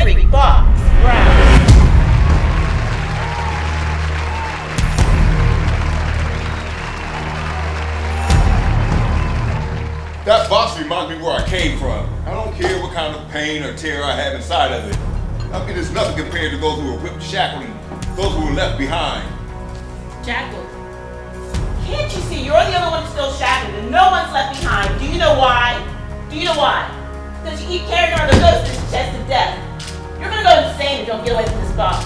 every box brown. That box reminds me where I came from. I don't care what kind of pain or terror I have inside of it. I mean, it's nothing compared to those who were whipped, shackled, and those who were left behind. Shackled? Can't you see you're the only one still shackled and no one's left behind? Do you know why? Do you know why? Because you keep carrying around the ghost in the chest of death. You're gonna go insane if you don't get away from this box.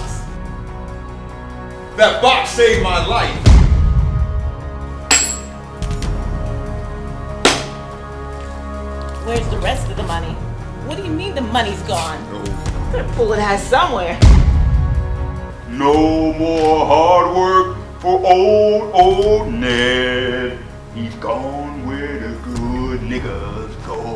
That box saved my life. Where's the rest of the money? What do you mean the money's gone? Better pull it out somewhere. No more hard work for old Ned. He's gone where the good niggas go.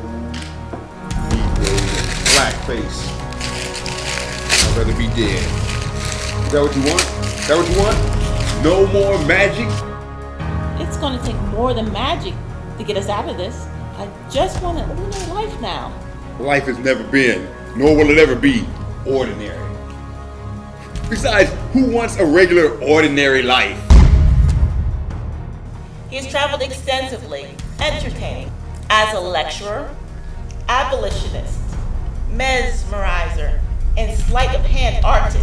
Negro, blackface. I'd rather be dead. Is that what you want? Is that what you want? No more magic? It's gonna take more than magic to get us out of this. I just want an ordinary life now. Life has never been, nor will it ever be, ordinary. Besides, who wants a regular, ordinary life? He has traveled extensively, entertaining, as a lecturer, abolitionist, mesmerizer, and sleight of hand artist.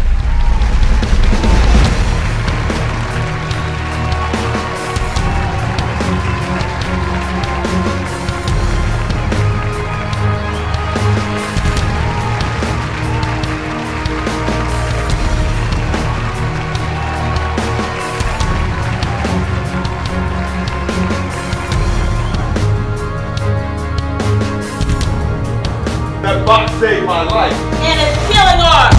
That box saved my life. And it's killing ours.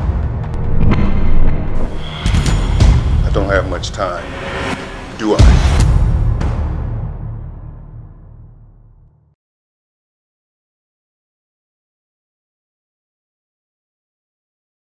I don't have much time, do I?